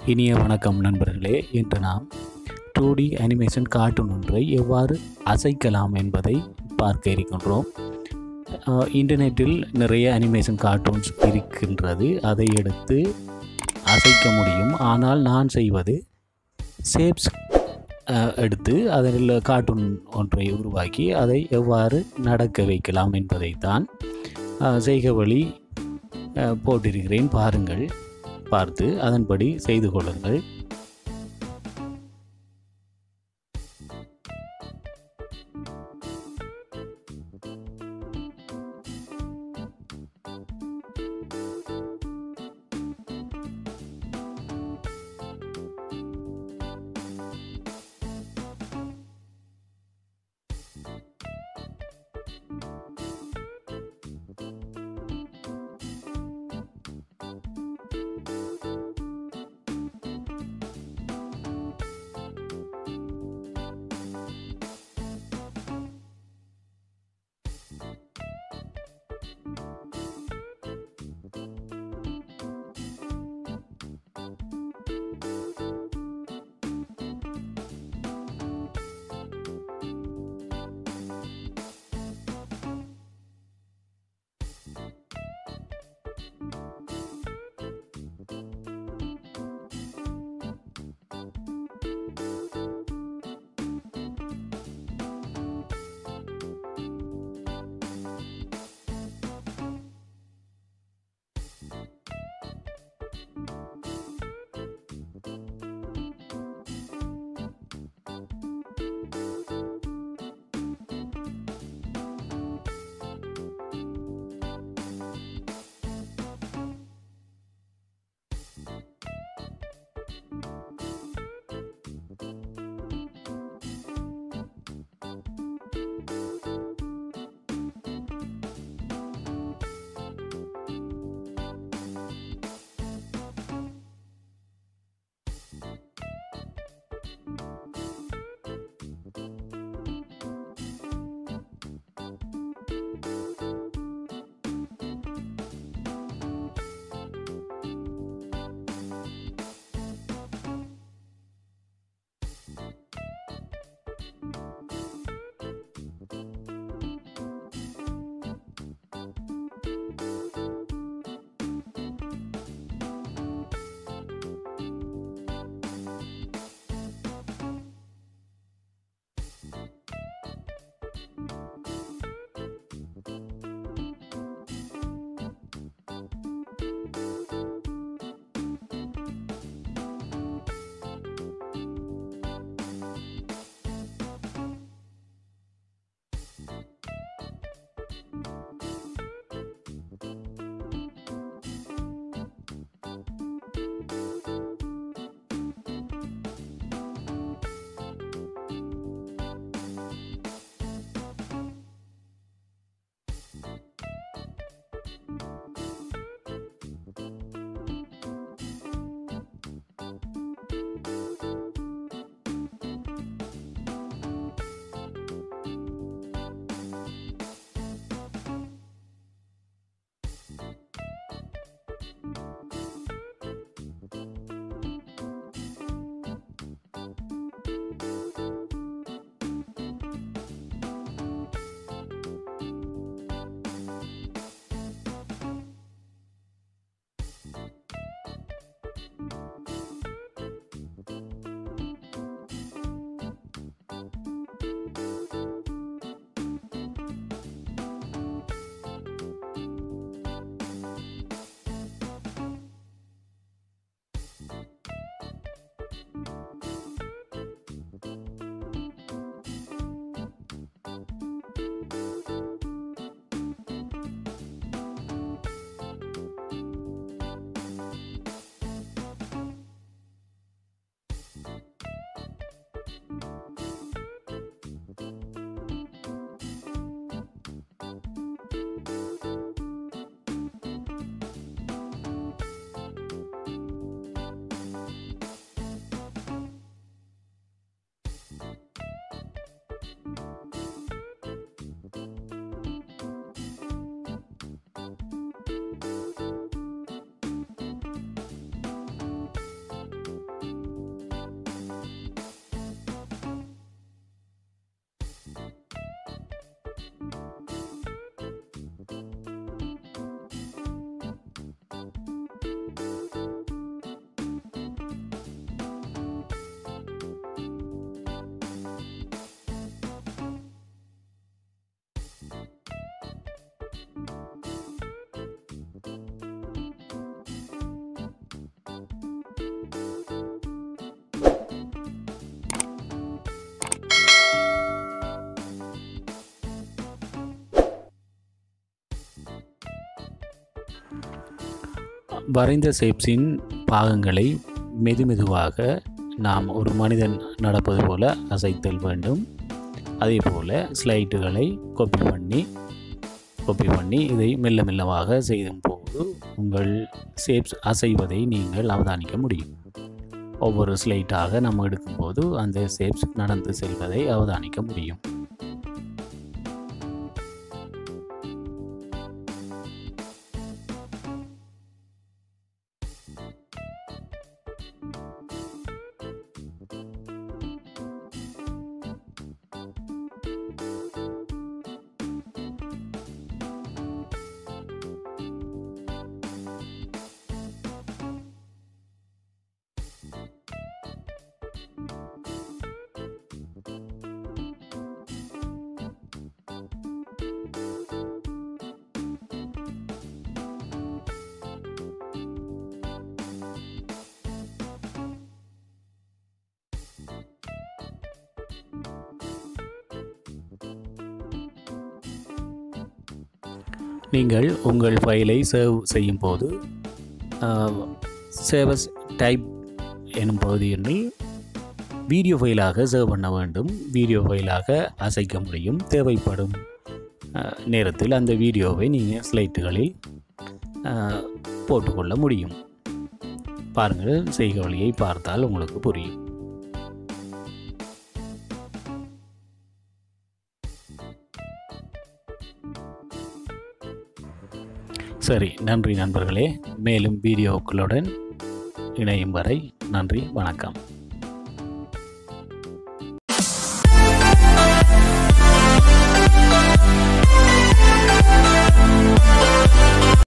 இனிய வணக்கம் நண்பர்களே. இன்று நாம் 2D அனிமேஷன் கார்ட்டூன் ஒன்றை எவ்வாறு அசைக்கலாம் என்பதை பார்க்க இருக்கின்றோம். இன்டர்நெட்டில் நிறைய அனிமேஷன் கார்ட்டூன்ஸ் இருக்கின்றது. அதை எடுத்து அசைக்க முடியும். ஆனால் நான் செய்வது ஷேப்ஸ் எடுத்து அதில் கார்ட்டூன் ஒன்றை உருவாக்கி அதை எவ்வாறு நடக்க வைக்கலாம் என்பதைத்தான் செய்க வழி போட்டிருக்கிறேன். பாருங்கள், பார்த்து அதன்படி செய்து கொள்ளுங்கள். வரைந்த ஷேப்ஸின் பாகங்களை மெதுமெதுவாக நாம் ஒரு மனிதன் நடப்பது போல அசைத்தல் வேண்டும். அதே போல் ஸ்லைட்டுகளை காப்பி பண்ணி இதை மெல்ல மெல்லமாக செய்யும் போது உங்கள் ஷேப்ஸ் அசைவதை நீங்கள் அவதானிக்க முடியும். ஒவ்வொரு ஸ்லைட்டாக நம்ம எடுக்கும்போது அந்த ஷேப்ஸ் நடந்து செல்வதை அவதானிக்க முடியும். நீங்கள் உங்கள் ஃபைலை சேவ் செய்யும் போது சேவஸ் டைப் எனும் பகுதியில் வீடியோ ஃபைலாக சேவ் பண்ண வேண்டும். வீடியோ ஃபைலாக அசைக்க முடியும். தேவைப்படும் நேரத்தில் அந்த வீடியோவை நீங்கள் ஸ்லைட்டுகளில் போட்டுக்கொள்ள முடியும். பாருங்கள், செய்க வழியை பார்த்தால் உங்களுக்கு புரியும். சரி, நன்றி நண்பர்களே. மேலும் வீடியோக்களுடன் இணையும் வரை நன்றி, வணக்கம்.